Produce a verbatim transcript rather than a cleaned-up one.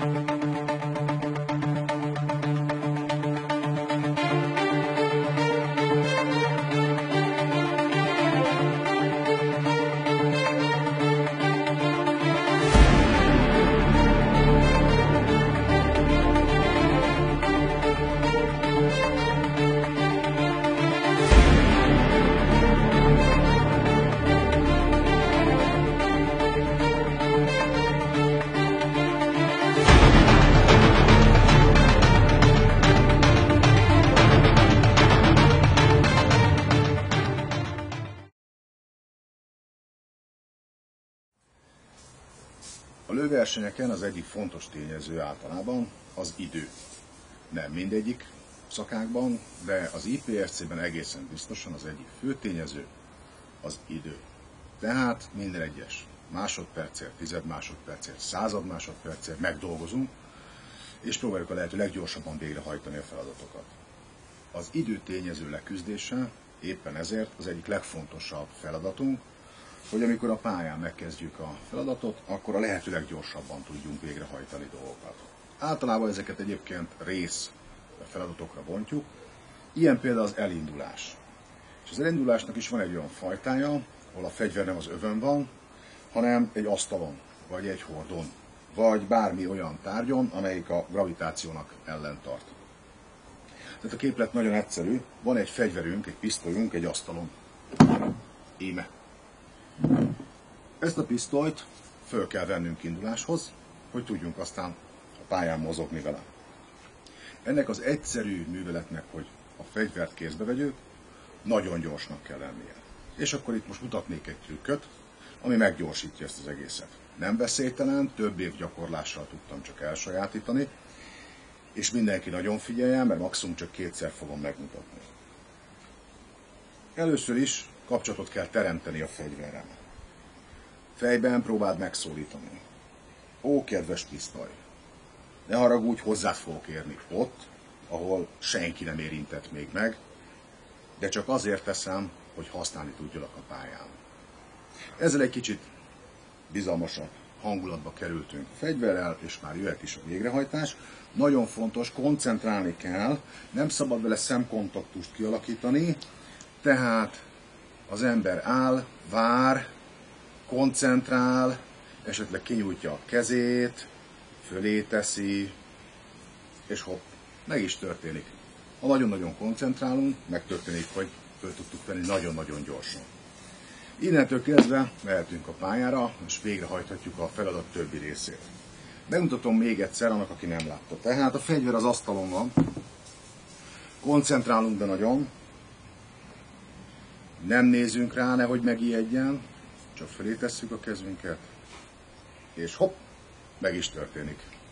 A lőversenyeken az egyik fontos tényező általában az idő. Nem mindegyik szakákban, de az i pé es cé-ben egészen biztosan az egyik fő tényező az idő. Tehát minden egyes másodpercért, tized másodpercért, század másodpercért megdolgozunk, és próbáljuk a lehető leggyorsabban végrehajtani a feladatokat. Az idő tényező leküzdése éppen ezért az egyik legfontosabb feladatunk, hogy amikor a pályán megkezdjük a feladatot, akkor a lehető leggyorsabban tudjunk végrehajtani dolgokat. Általában ezeket egyébként rész feladatokra bontjuk, ilyen például az elindulás. És az elindulásnak is van egy olyan fajtája, ahol a fegyver nem az övön van, hanem egy asztalon, vagy egy hordon, vagy bármi olyan tárgyon, amelyik a gravitációnak ellen tart. Tehát a képlet nagyon egyszerű, van egy fegyverünk, egy pisztolyunk egy asztalon. Íme. Ezt a pisztolyt föl kell vennünk induláshoz, hogy tudjunk aztán a pályán mozogni vele. Ennek az egyszerű műveletnek, hogy a fegyvert kézbe vegyük, nagyon gyorsnak kell lennie. És akkor itt most mutatnék egy trükköt, ami meggyorsítja ezt az egészet. Nem veszélytelen, több év gyakorlással tudtam csak elsajátítani, és mindenki nagyon figyeljen, mert maximum csak kétszer fogom megmutatni. Először is kapcsolatot kell teremteni a fegyverrel. Fejben próbáld megszólítani. Ó, kedves pisztoly! Ne haragudj, hozzád fogok érni ott, ahol senki nem érintett még meg, de csak azért teszem, hogy használni tudjalak a pályán. Ezzel egy kicsit bizalmasabb hangulatba kerültünk a fegyverrel, és már jöhet is a végrehajtás. Nagyon fontos, koncentrálni kell, nem szabad vele szemkontaktust kialakítani, tehát az ember áll, vár, koncentrál, esetleg kinyújtja a kezét, fölé teszi, és hopp, meg is történik. Ha nagyon-nagyon koncentrálunk, megtörténik, hogy föl tudtuk venni nagyon-nagyon gyorsan. Innentől kezdve mehetünk a pályára, és végrehajthatjuk a feladat többi részét. Megmutatom még egyszer annak, aki nem látta. Tehát a fegyver az asztalon van, koncentrálunk be nagyon, nem nézünk rá, nehogy megijedjen, csak fölé tesszük a kezünket, és hopp, meg is történik.